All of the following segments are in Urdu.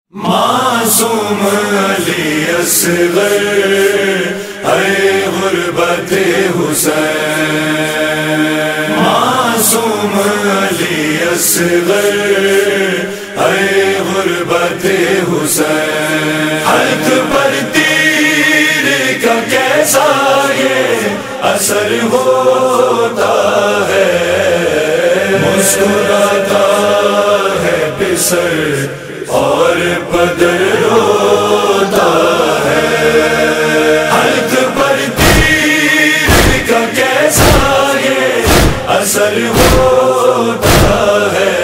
معصوم علی اصغر اے غربت حسین، معصوم علی اصغر اے غربت حسین، حلق پر تیر کا کیسا یہ اثر ہوتا ہے، مسکراتا ہے پسر اور بدر روتا ہے، حلق پر تیر کا کیسا یہ اثر ہوتا ہے،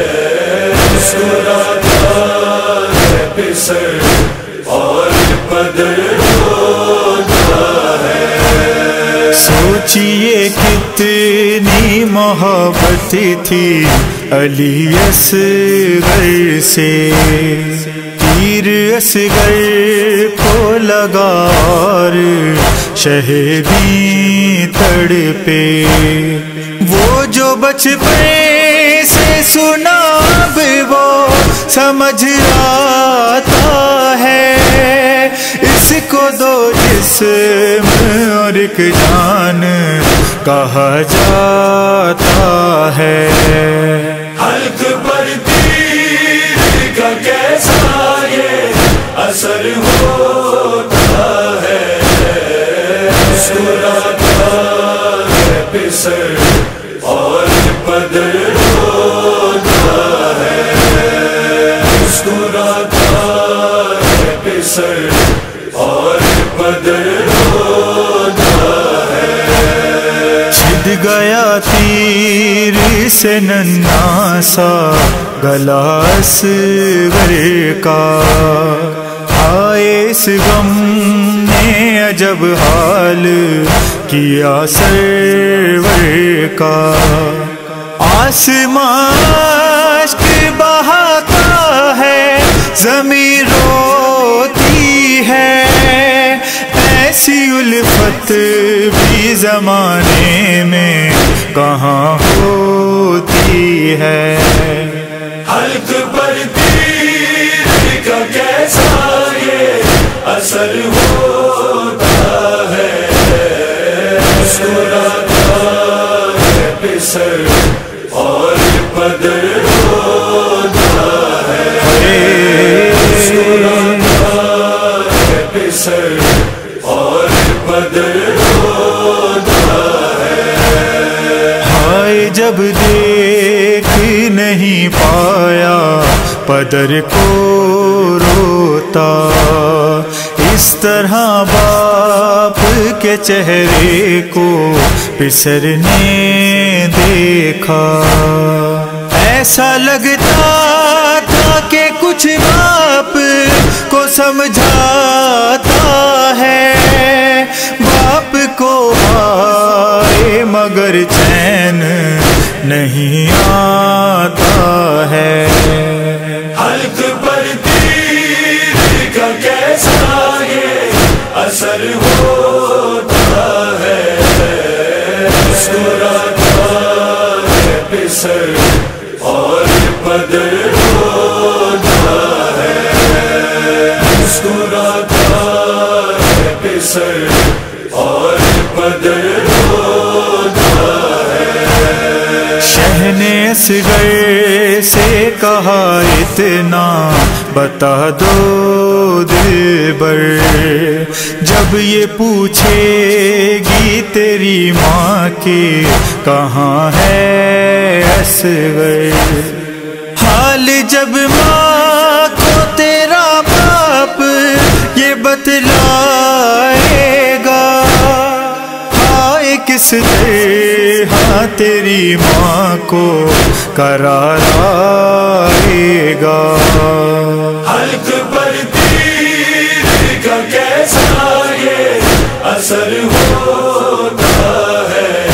مسکراتا ہے پسر اور بدر روتا ہے۔ سوچئے کتنی محبت تھی علی اصغر سے، تیر اصغر کو لگا اور شہیدی تڑپے، وہ جو بچپن سے سنا اب وہ سمجھ آتا ہے، اس کو دو جسم اور ایک جان کہا جاتا ہے، حلق پر تیر کا کیسا یہ اثر ہوتا ہے، مسکراتا ہے پسر اور بدر روتا ہے، مسکراتا ہے پسر اور بدر روتا ہے۔ چھد گیا تیر سے ننھا سا گلا اصغر کا، آئے اس غم نے عجب حال کیا سرور کا، آسمان اشک بہاتا ہے زمین روتی ہے، ایسی الفت بھی زمانے میں کہاں ہوتی ہے، حلق پر تیر کا کیسا یہ اثر ہوتا ہے، مسکراتا ہے پسر اور بدر روتا ہے، مسکراتا ہے پسر اور بدر روتا ہے۔ ہائے جب دیکھ نہیں پایا پدر کو روتا، اس طرح باپ کے چہرے کو پسر نے دیکھا، ایسا لگتا تھا کہ کچھ باپ کو سمجھاتا ہے، باپ کو آئے مگر چین نہیں آتا ہے، حلق پر تیر کا کیسا یہ اثر ہوتا ہے، مسکراتا ہے پسر اور بدر روتا ہے، مسکراتا ہے پسر اور بدر روتا ہے۔ شہن اصغر سے کہا اتنا بتا دو دلبر، جب یہ پوچھے گی تیری ماں کی کہاں ہے اصغر، حال جب ماں کو تیرا باپ یہ بتلائے گا، ہائے کس طرح تیری ماں کو قرار آئے گا، حلق پر تیر کا کیسا یہ اثر ہوتا ہے،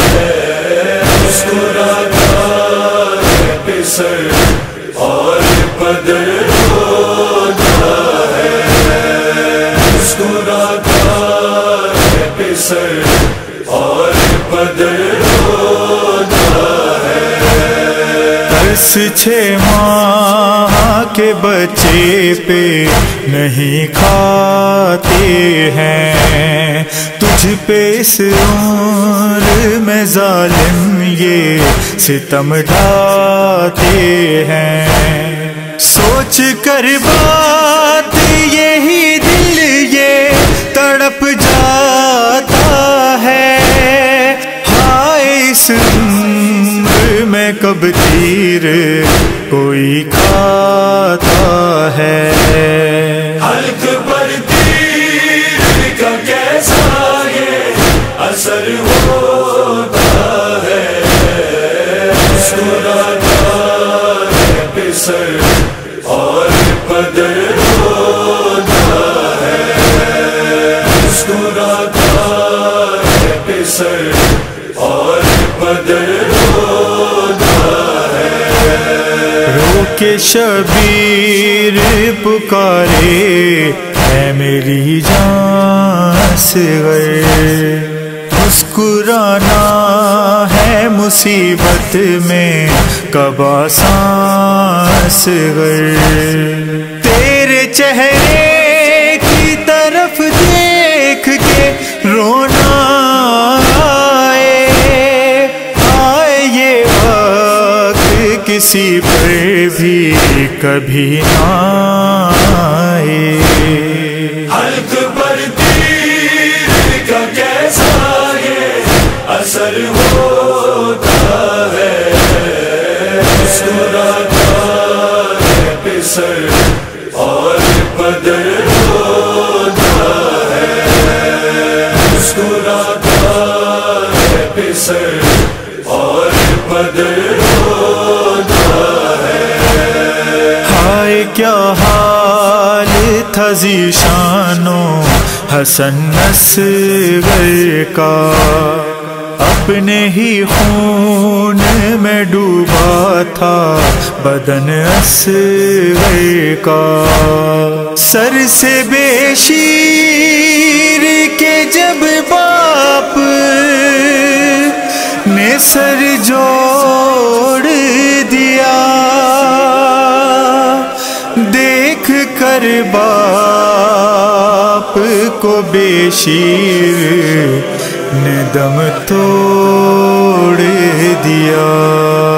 مسکراتا ہے پسر اور بدر روتا ہے، مسکراتا ہے پسر اور بدر روتا ہے۔ ترس 6 ماہ کے بچے پہ نہیں کھاتے ہیں، تجھ پہ اس عمر میں ظالم یہ ستم ڈھاتے ہیں۔ سوچ کر بات یہی دل یہ تڑپ جاتا ہے، ہائے اس عمر میں کب تیر کوئی کھاتا ہے۔ حلق پر تیر کا کیسا یہ اثر ہوتا ہے، مسکراتا ہے پسر اور بدر ہوتا ہے، مسکراتا ہے پسر اور بدر ہوتا ہے۔ رو کے شبیر پکارے ہے میری جان اصغر، مسکرانا ہے مصیبت میں کب آسان اصغر، تیرے چہرے کی طرف دیکھ کے رونا آئے یہ وقت کسی پر بھی کبھی نہ آئے۔ حلق پر تیر کا کیسا یہ اثر ہوتا ہے، مسکراتا ہے پسر اور بدر ہوتا ہے، مسکراتا ہے پسر اور بدر ہوتا ہے۔ ہائے کیا حال تھا ذیشان و حسن اصغر کا، اپنے ہی خون میں ڈوبا تھا بدن اصغر کا، سر سے بے شیر کے جب باپ نے سر جوڑ دیا، دیکھ کر باپ کو بے شیر نے دم توڑ دیا۔